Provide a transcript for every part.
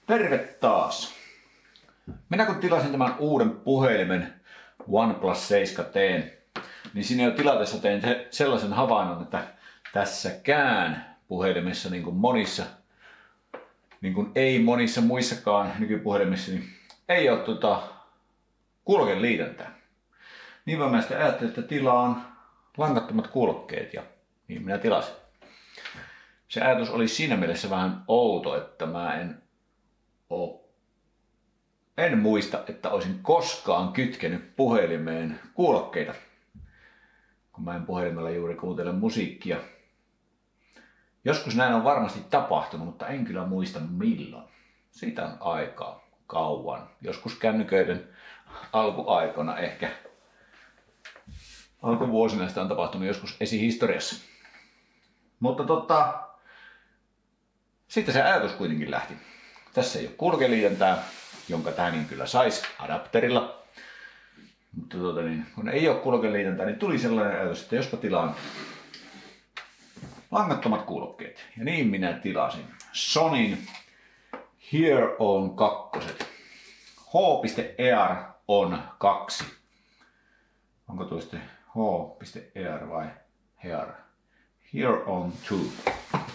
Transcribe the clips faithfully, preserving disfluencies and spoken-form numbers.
Terve taas! Minä kun tilasin tämän uuden puhelimen OnePlus seitsemän T, niin siinä jo tilatessa tein sellaisen havainnon, että tässäkään puhelimessa, niin kuin monissa, niin kuin ei monissa muissakaan nykypuhelimissa, niin ei ole tuota kuulokeliitäntää. Niin mä sitten ajattelin, että tilaan langattomat kuulokkeet, ja niin minä tilasin. Se ajatus oli siinä mielessä vähän outo, että mä en ole, en muista, että olisin koskaan kytkenyt puhelimeen kuulokkeita, kun mä en puhelimella juuri kuuntele musiikkia. Joskus näin on varmasti tapahtunut, mutta en kyllä muista milloin. Siitä on aikaa kauan. Joskus kännyköiden alkuaikoina ehkä. Alkuvuosina sitä on tapahtunut joskus esihistoriassa. Mutta tota, sitten se ajatus kuitenkin lähti. Tässä ei ole kuulokeliitäntää, jonka tähänkin kyllä saisi adapterilla. Mutta tuota niin, kun ei ole kuulokeliitäntää, niin tuli sellainen ajatus, että jospa tilaan langattomat kuulokkeet. Ja niin minä tilasin Sonyn Hear On kaksi. H.Ear On kaksi. Onko tuo sitten H.Ear vai Hear? Hear On kaksi.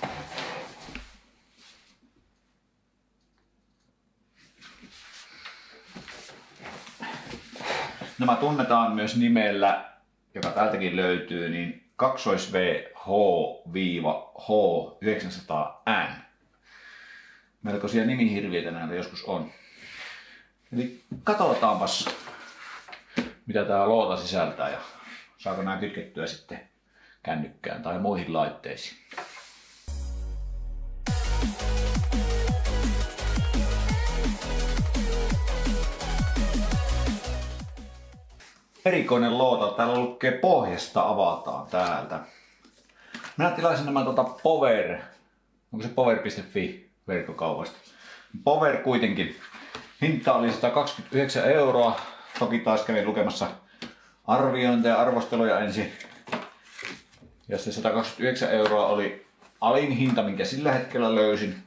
Nämä tunnetaan myös nimellä, joka täältäkin löytyy, niin kaksi V H H yhdeksänsataa N. Melkoisia nimihirviöitä näitä joskus on. Eli katsotaanpas, mitä tää loota sisältää ja saako nämä kytkettyä sitten kännykkään tai muihin laitteisiin. Erikoinen loota. Täällä lukee pohjasta avataan täältä. Minä tilasin nämä tuota Power, onko se power piste fi verkkokaupasta. Power kuitenkin. Hinta oli sata kaksikymmentäyhdeksän euroa. Toki taas kävin lukemassa arviointeja ja arvosteluja ensin. Ja se sata kaksikymmentäyhdeksän euroa oli alin hinta, minkä sillä hetkellä löysin.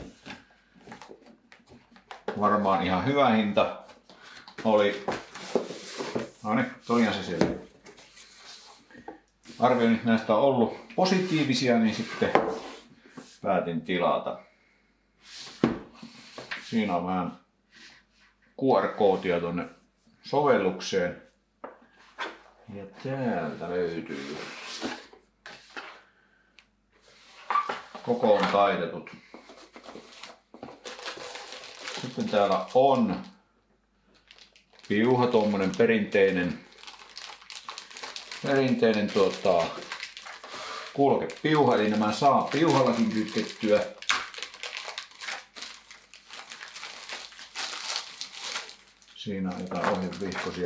Varmaan ihan hyvä hinta oli. No niin, toihan se siellä. Arvioinnit näistä on ollut positiivisia, niin sitten päätin tilata. Siinä on vähän Q R-koodia tuonne sovellukseen. Ja täältä löytyy kokoon taitetut. Sitten täällä on piuha, tuommoinen perinteinen, perinteinen tuota, kuulokepiuha, eli nämä saa piuhallakin kytkettyä. Siinä on jotain ohjevihkosia.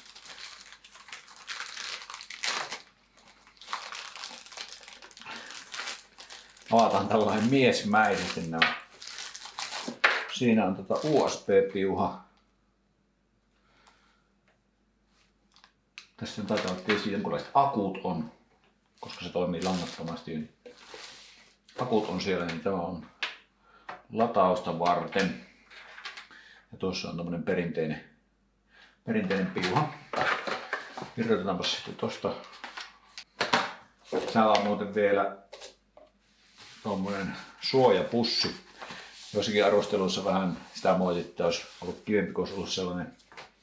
Avataan tällainen miesmäisesti nämä. Siinä on tota U S B-piuha. Tässä on taitaa olla tietysti jonkinlaiset akut on, koska se toimii langattomasti. Akut on siellä, niin tämä on latausta varten. Ja tuossa on tämmönen perinteinen, perinteinen piuha. Irrotetaanpa sitten tosta. Täällä on muuten vielä tommonen suojapussi. Joissakin arvosteluissa vähän sitä moitittiin, että olisi ollut kivempi, kun olisi ollut sellainen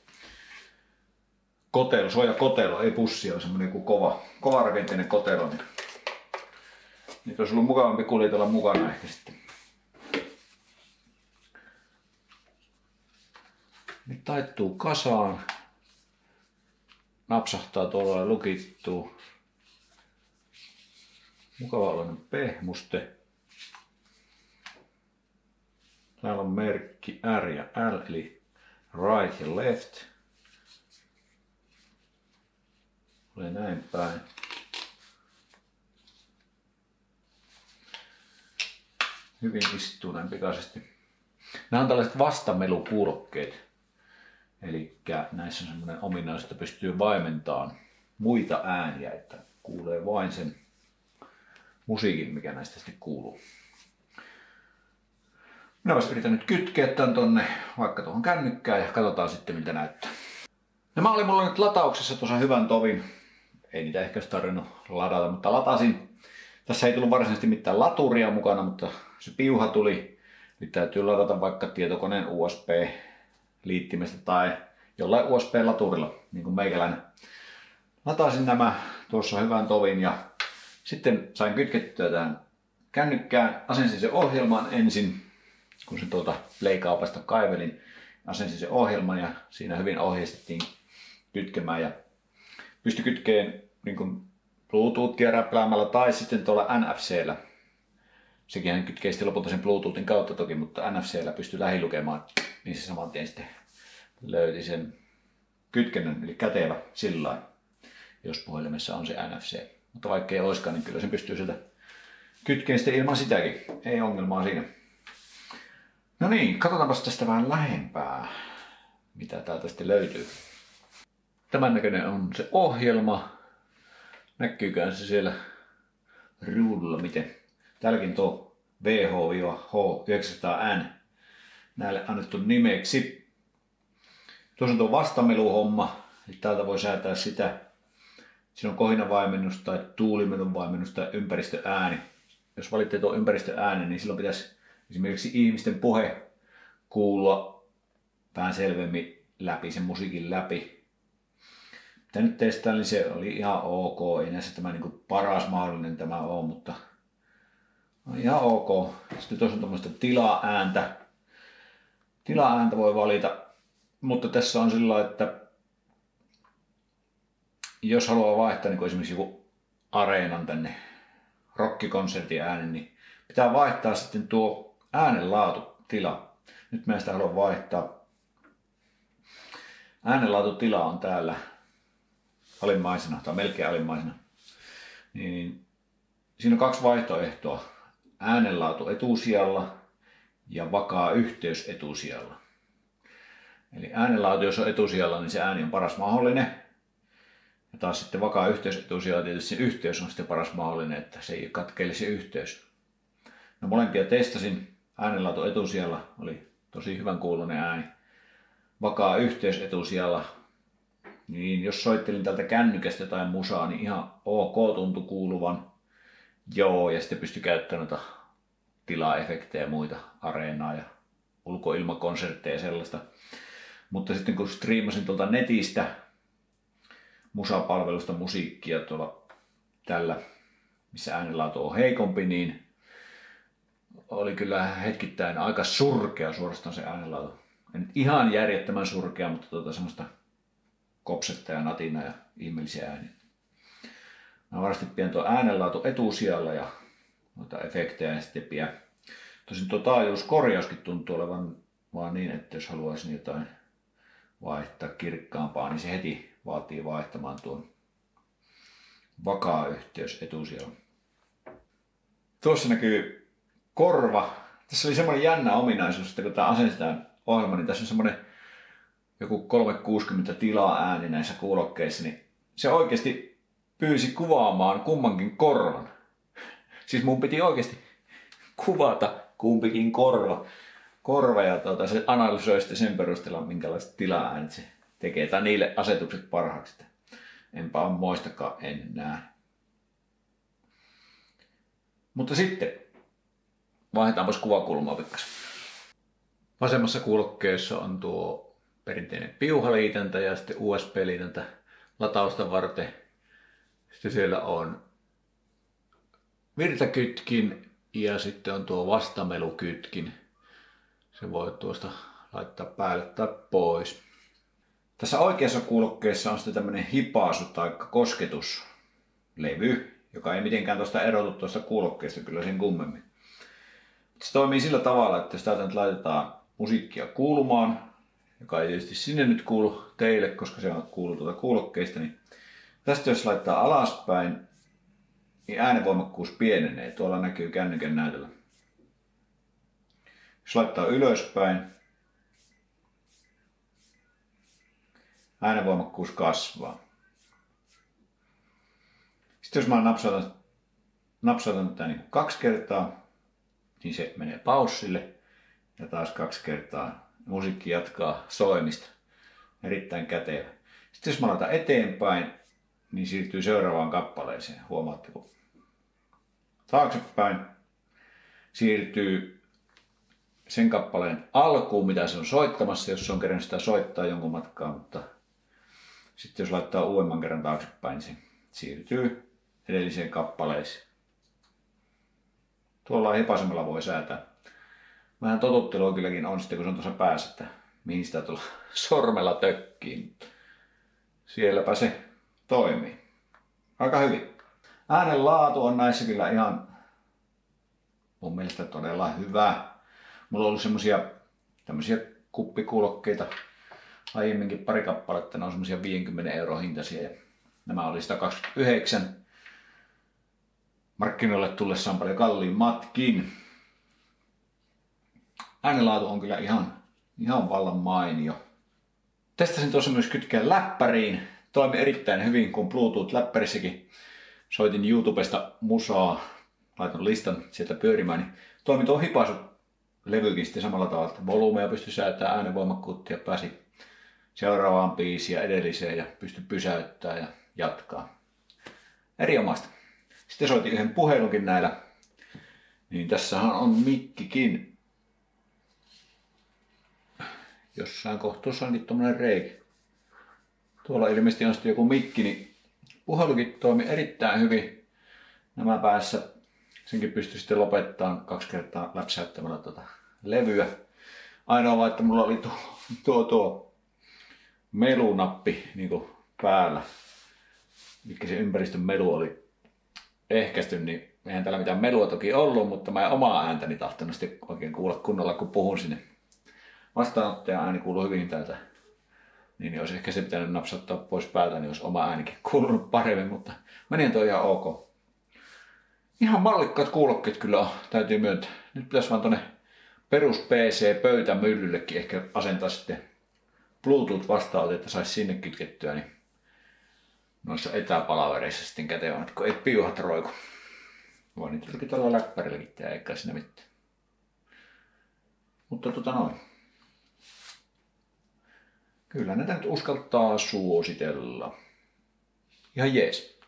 kotelo, suojakotelo, ei pussi, on semmoinen kuin kova, kova rakenteinen kotelo. Niin, niin olisi ollut mukavampi kuljetella mukana ehkä sitten. Nyt taittuu kasaan. Napsahtaa tuolla ja lukittuu. Mukava oloinen pehmuste. Täällä on merkki R ja L eli right ja left. Oli näin päin. Hyvin istuu näin pikaisesti. Nämä on tällaiset vastamelukuulokkeet. Eli näissä on semmoinen ominaisuus, että pystyy vaimentamaan muita ääniä, että kuulee vain sen musiikin, mikä näistä sitten kuuluu. Minä yritän nyt kytkeä tän tonne vaikka tuohon kännykkään ja katsotaan sitten miltä näyttää. Nämä oli mulla nyt latauksessa tuossa hyvän tovin. Ei niitä ehkä olisi tarvinnut ladata, mutta latasin. Tässä ei tullut varsinaisesti mitään laturia mukana, mutta se piuha tuli. Nyt täytyy ladata vaikka tietokoneen U S B-liittimestä tai jollain U S B-laturilla, niin kuin meikäläinen. Latasin nämä tuossa hyvän tovin ja sitten sain kytkettyä tämän kännykkään. Asensin sen ohjelman ensin, kun se tuolta Play-kaupasta kaivelin. Asensin sen ohjelman ja siinä hyvin ohjeistettiin kytkemään ja pystyi kytkeen niin kuin Bluetoothia räpläämällä tai sitten tuolla N F C:llä. Sekin kytkee sitten lopulta sen Bluetoothin kautta toki, mutta N F C:llä pystyi lähilukemaan, niin se saman tien sitten löyti sen kytkennän, eli kätevä sillain, jos puhelimessa on se N F C. Mutta vaikka ei olisikaan, niin kyllä sen pystyy sieltä kytkeen sitten ilman sitäkin. Ei ongelmaa siinä. No niin, katsotaanpas tästä vähän lähempää, mitä täältä sitten löytyy. Tämän näköinen on se ohjelma. Näkyykään se siellä ruudulla miten. Täälläkin tuo V H yhdeksänsataa N näille annettu nimeksi. Tuossa on tuo vastameluhomma. Eli täältä voi säätää sitä. Siinä on kohinavaimennus tai tuulimenun vaimennus tai ympäristöääni. Jos valitsee tuon ympäristöäänen, niin silloin pitäisi esimerkiksi ihmisten puhe kuulua vähän selvemmin läpi, sen musiikin läpi. Mitä nyt testaan, niin se oli ihan ok. Ei näissä tämä niin kuin paras mahdollinen tämä ole, mutta on ihan ok. Sitten tuossa on tuommoista tila-ääntä. Tila-ääntä voi valita, mutta tässä on sillä lailla, että jos haluaa vaihtaa niin kuin esimerkiksi joku areenan tänne rockikonsertin äänen, niin pitää vaihtaa sitten tuo äänenlaatutila. Nyt mä sitä haluan vaihtaa. Äänenlaatutila on täällä alimmaisena tai melkein alimmaisena. Niin, siinä on kaksi vaihtoehtoa. Äänenlaatu etusijalla ja vakaa yhteys etusijalla. Eli äänenlaatu, jos on etusijalla, niin se ääni on paras mahdollinen. Ja taas sitten vakaa yhteys etusijalla, tietysti se yhteys on sitten paras mahdollinen, että se ei katkeile se yhteys. No molempia testasin. Äänenlaatu etusijalla oli tosi hyvän kuuloinen ääni. Vakaa yhteys etusijalla. Niin jos soittelin tältä kännykästä jotain musaa, niin ihan ok tuntui kuuluvan. Joo, ja sitten pystyi käyttämään noita tilaefektejä ja muita, areenaa ja ulkoilmakonsertteja ja sellaista. Mutta sitten kun striimasin tuolta netistä musapalvelusta musiikkia tuolla tällä, missä äänenlaatu on heikompi, niin oli kyllä hetkittäin aika surkea suorastaan se äänenlaatu. En nyt ihan järjettömän surkea, mutta tuota semmoista kopsetta ja natina ja ihmeellisiä ääniä. Mä varmasti pidän tuon äänenlaatu etusijalla ja noita efektejä sitten pidän. Tosin tuo taajuuskorjauskin tuntuu olevan vaan niin, että jos haluaisin jotain vaihtaa kirkkaampaa, niin se heti vaatii vaihtamaan tuon vakaa yhteys etusijalla. Tuossa näkyy korva. Tässä oli semmoinen jännä ominaisuus, että kun tämä asennetaan ohjelma, niin tässä on semmoinen joku kolmesataakuusikymmentä tilaa ääni näissä kuulokkeissa, niin se oikeasti pyysi kuvaamaan kummankin korvan. Siis mun piti oikeasti kuvata kumpikin korva. Korva ja tuota, se analysoi sitten sen perusteella, minkälaiset tila-äänet se tekee. Tai niille asetukset parhaaksi. Enpä ole muistakaan enää. Mutta sitten vaihdetaanpas kuvakulmaa pikkasen. Vasemmassa kuulokkeessa on tuo perinteinen piuhaliitäntä ja sitten U S B-liitäntä latausta varten. Sitten siellä on virtakytkin ja sitten on tuo vastamelukytkin. Se voi tuosta laittaa päälle tai pois. Tässä oikeassa kuulokkeessa on sitten tämmöinen hipaasu tai kosketuslevy, joka ei mitenkään tuosta erotu tuosta kuulokkeesta kyllä sen kummemmin. Se toimii sillä tavalla, että jos täältä nyt laitetaan musiikkia kuulumaan, joka ei tietysti sinne nyt kuulu teille, koska se on kuulu tuolta kuulokkeista, niin tästä jos laittaa alaspäin, niin äänenvoimakkuus pienenee. Tuolla näkyy kännykän näytöllä. Jos laittaa ylöspäin, äänenvoimakkuus kasvaa. Sitten jos mä napsautan, napsautan tätä niin kaksi kertaa, niin se menee paussille. Ja taas kaksi kertaa musiikki jatkaa soimista. Erittäin kätevä. Sitten jos mä laitan eteenpäin, niin siirtyy seuraavaan kappaleeseen. Huomaatteko? Taaksepäin siirtyy sen kappaleen alkuun, mitä se on soittamassa, jos se on kerännyt sitä soittaa jonkun matkaa. Mutta sitten jos laittaa uudemman kerran taaksepäin, niin se siirtyy edelliseen kappaleeseen. Tuolla hipaisemalla voi säätää. Vähän totuttelua kylläkin on sitten, kun se on tuossa päässä, että mihin sitä tuolla sormella tökkii. Sielläpä se toimii. Aika hyvin. Äänen laatu on näissä kyllä ihan mun mielestä todella hyvä. Mulla on ollut semmosia tämmösiä kuppikuulokkeita aiemminkin pari kappaletta. Ne on semmosia viisikymmentä euroa hintaisia. Ja nämä oli sata kaksikymmentäyhdeksän. Markkinoille tullessaan paljon kalliimmatkin. Äänenlaatu on kyllä ihan, ihan vallan mainio. Testasin tuossa myös kytkeä läppäriin. Toimi erittäin hyvin, kun Bluetooth-läppärissäkin soitin YouTubesta musaa. Laitan listan sieltä pyörimään. Niin toimi tuo hipaisulevykin sitten samalla tavalla, että volyymeja pystyi säätämään, äänenvoimakkuutta ja pääsi seuraavaan biisiin ja edelliseen ja pystyi pysäyttämään ja jatkaa. Erinomaista. Sitten soitin yhden puhelunkin näillä. Niin tässähän on mikkikin. Jossain kohtuussa onkin tommonen reikä. Tuolla ilmeisesti on sitten joku mikki, niin puhelukin toimi erittäin hyvin. Nämä päässä senkin pystyi sitten lopettamaan kaksi kertaa läpsäyttämällä tuota levyä. Ainoa vaan, että mulla oli tuo, tuo, tuo melunappi niin kuin päällä. Mikä se ympäristön melu oli ehkäisty, niin eihän täällä mitään melua toki ollut, mutta mä en omaa ääntäni tahtonut sitten oikein kuulla kunnolla, kun puhun sinne. Vastaanottajan ääni kuuluu hyvin täältä. Niin olisi ehkä se pitänyt napsauttaa pois päältä, niin olisi oma äänikin kuulunut paremmin, mutta meni toi ihan ok. Ihan mallikkaat kuulokkeet kyllä on, täytyy myöntää. Nyt pitäisi vaan tonne perus P C-pöytämyllyllekin ehkä asentaa sitten Bluetooth-vastaanote, että saisi sinne kytkettyä, niin noissa etäpalavereissa sitten kätevät, kun ei piuhat roiku. Voi nyt jotenkin tuolla läppärilläkin tehdä, eikä siinä mitään. Mutta tota noin. Kyllä näitä nyt uskaltaa suositella. Ihan jees.